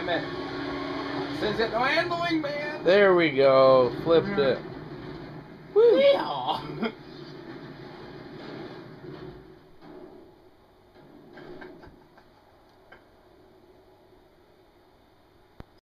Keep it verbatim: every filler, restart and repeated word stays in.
damn it. Sends it to my handling, man. There we go. Flipped it. Woo. Yeah.